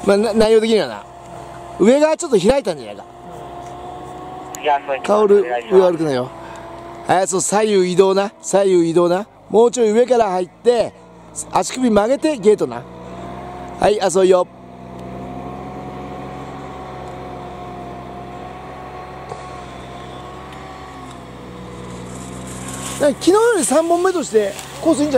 まあ、内容的にはな、上がちょっと開いたんじゃないか。カオル、上悪くないよ。はい、そう、左右移動な。左右移動な。もうちょい上から入って、足首曲げてゲートな。はい、あ、そうよ。昨日より3本目としてコースいいんじゃない？